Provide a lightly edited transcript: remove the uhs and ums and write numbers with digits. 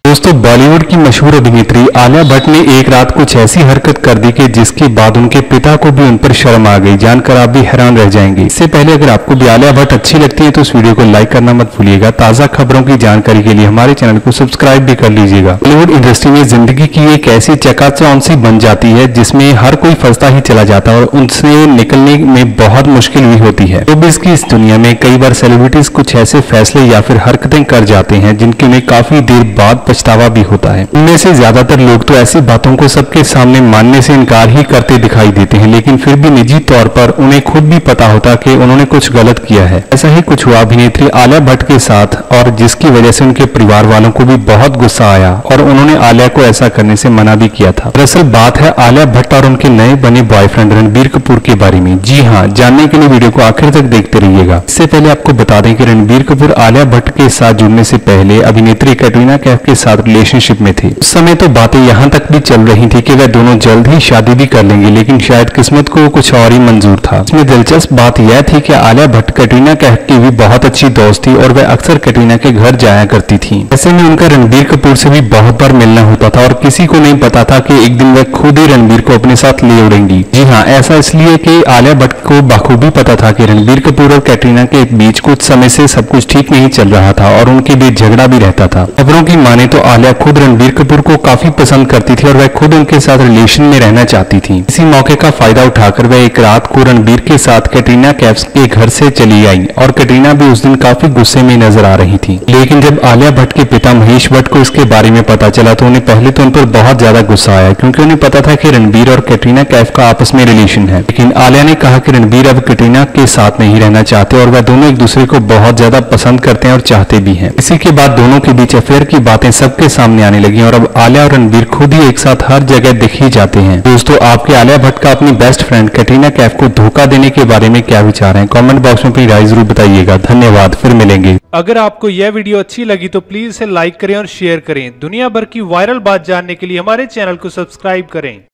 दोस्तों बॉलीवुड की मशहूर अभिनेत्री आलिया भट्ट ने एक रात कुछ ऐसी हरकत कर दी कि जिसके बाद उनके पिता को भी उन पर शर्म आ गई। जानकर आप भी हैरान रह जाएंगे। इससे पहले अगर आपको भी आलिया भट्ट अच्छी लगती है तो इस वीडियो को लाइक करना मत भूलिएगा। ताजा खबरों की जानकारी के लिए हमारे चैनल को सब्सक्राइब भी कर लीजिएगा। बॉलीवुड इंडस्ट्री में जिंदगी की एक ऐसी चकाचौंध सी बन जाती है जिसमें हर कोई फंसता ही चला जाता है और उनसे निकलने में बहुत मुश्किल भी होती है। शोबिज़ की इस दुनिया में कई बार सेलिब्रिटीज कुछ ऐसे फैसले या फिर हरकतें कर जाते हैं जिनके उन्हें काफी देर बाद पछतावा भी होता है। इनमें से ज्यादातर लोग तो ऐसी बातों को सबके सामने मानने से इनकार ही करते दिखाई देते हैं, लेकिन फिर भी निजी तौर पर उन्हें खुद भी पता होता कि उन्होंने कुछ गलत किया है। ऐसा ही कुछ हुआ अभिनेत्री आलिया भट्ट के साथ और जिसकी वजह से उनके परिवार वालों को भी बहुत गुस्सा आया और उन्होंने आलिया को ऐसा करने से मना भी किया था। दरअसल बात है आलिया भट्ट और उनके नए बने बॉयफ्रेंड रणबीर कपूर के बारे में। जी हाँ, जानने के लिए वीडियो को आखिर तक देखते रहिएगा। इससे पहले आपको बता दें कि रणबीर कपूर आलिया भट्ट के साथ जुड़ने से पहले अभिनेत्री कैटरीना कैफ के साथ रिलेशनशिप में थे। उस समय तो बातें यहाँ तक भी चल रही थी कि वह दोनों जल्द ही शादी भी कर लेंगे, लेकिन शायद किस्मत को कुछ और ही मंजूर था। इसमें दिलचस्प बात यह थी कि आलिया भट्ट कैटरीना कैफ की भी बहुत अच्छी दोस्त थी और वह अक्सर कैटरीना के घर जाया करती थी। ऐसे में उनका रणबीर कपूर से भी बहुत बार मिलना होता था और किसी को नहीं पता था कि एक दिन वह खुद ही रणबीर को अपने साथ ले उड़ेंगी। जी हाँ, ऐसा इसलिए कि आलिया भट्ट को बखूबी पता था कि रणबीर कपूर और कैटरीना के बीच कुछ समय से सब कुछ ठीक नहीं चल रहा था और उनके बीच झगड़ा भी रहता था। खबरों की माने तो आलिया खुद रणबीर कपूर को काफी पसंद करती थी और वह खुद उनके साथ रिलेशन में रहना चाहती थी। इसी मौके का फायदा उठाकर वह एक रात को रणबीर के साथ कैटरीना कैफ के घर से चली आई और कैटरीना भी उस दिन काफी गुस्से में नजर आ रही थी। लेकिन जब आलिया भट्ट के पिता महेश भट्ट को इसके बारे में पता चला तो उन्हें पहले तो उन पर बहुत ज्यादा गुस्सा आया, क्योंकि उन्हें पता था कि रणबीर और कैटरीना कैफ का आपस में रिलेशन है। लेकिन आलिया ने कहा कि रणबीर अब कैटरीना के साथ नहीं रहना चाहते और वह दोनों एक दूसरे को बहुत ज्यादा पसंद करते हैं और चाहते भी हैं। इसी के बाद दोनों के बीच अफेयर की बातें सबके सामने आने लगी और अब आलिया और रणबीर खुद ही एक साथ हर जगह दिख ही जाते हैं। दोस्तों, आपके आलिया भट्ट का अपनी बेस्ट फ्रेंड कैटरीना कैफ को धोखा देने के बारे में क्या विचार है? कमेंट बॉक्स में अपनी राय जरूर बताइएगा। धन्यवाद, फिर मिलेंगे। अगर आपको यह वीडियो अच्छी लगी तो प्लीज इसे लाइक करें और शेयर करें। दुनिया भर की वायरल बात जानने के लिए हमारे चैनल को सब्सक्राइब करें।